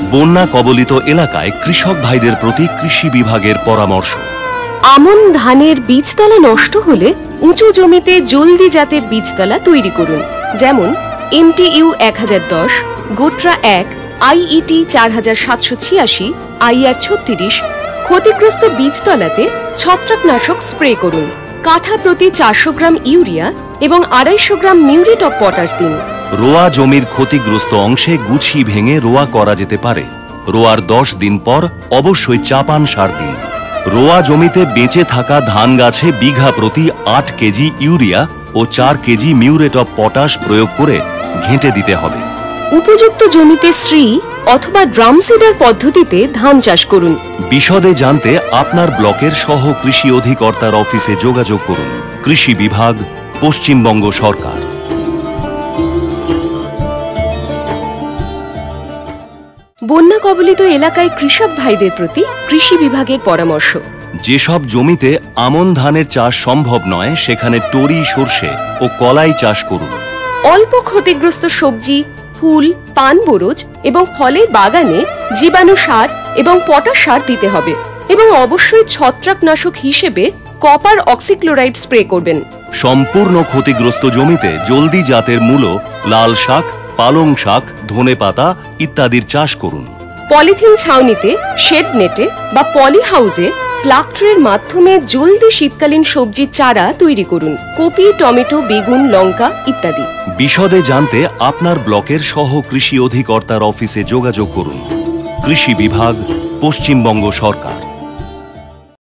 বন্যা কবলিত এলাকায় কৃষক ভাইদের প্রতি কৃষি বিভাগের পরামর্শ। আমন ধানের বীজতলা নষ্ট হলে উঁচু জমিতে জলদি জাতের বীজতলা তৈরি করুন, যেমন MTU 1010, গোট্রা 1, IET 4786, IR 36। ক্ষতিগ্রস্ত বীজতলাতে ছত্রাকনাশক স্প্রে করুন। কাঠা প্রতি 400 গ্রাম ইউরিয়া এবং 250 গ্রাম মিউরেট অফ পটাশ দিন। রোয়া জমির ক্ষতিগ্রস্ত অংশে গুছি ভেঙে রোয়া করা যেতে পারে। রোয়ার 10 দিন পর অবশ্যই চাপান সার দিন। রোয়া জমিতে বেঁচে থাকা ধান গাছে বিঘা প্রতি 8 কেজি ইউরিয়া ও 4 কেজি মিউরেট অফ পটাশ প্রয়োগ করে ঘেঁটে দিতে হবে। উপযুক্ত জমিতে শ্রী অথবা ড্রাম সিডার পদ্ধতিতে ধান চাষ করুন। বিশদে জানতে আপনার ব্লকের সহ কৃষি অধিকর্তার অফিসে যোগাযোগ করুন। কৃষি বিভাগ, পশ্চিমবঙ্গ সরকার। বন্যা কবলিত এলাকায় কৃষক ভাইদের প্রতি কৃষি বিভাগের পরামর্শ। যেসব জমিতে আমন ধানের চাষ সম্ভব নয় সেখানে টরি, সরষে ও কলাই চাষ করুন। অল্প ক্ষতিগ্রস্ত সবজি, ফুল, পান বরজ এবং ফলের বাগানে জীবাণু সার এবং পটাশ সার দিতে হবে এবং অবশ্যই ছত্রাকনাশক হিসেবে কপার অক্সিক্লোরাইড স্প্রে করবেন। সম্পূর্ণ ক্ষতিগ্রস্ত জমিতে জলদি জাতের মূলো, লাল শাক, পালং শাক, ধনেপাতা ইত্যাদির চাষ করুন। পলিথিন ছাউনিতে, শেড নেটে বা পলি হাউসে প্লাকট্রের মাধ্যমে জলদি শীতকালীন সবজির চারা তৈরি করুন, কপি, টমেটো, বেগুন, লঙ্কা ইত্যাদি। বিশদে জানতে আপনার ব্লকের সহ কৃষি অধিকর্তার অফিসে যোগাযোগ করুন। কৃষি বিভাগ, পশ্চিমবঙ্গ সরকার।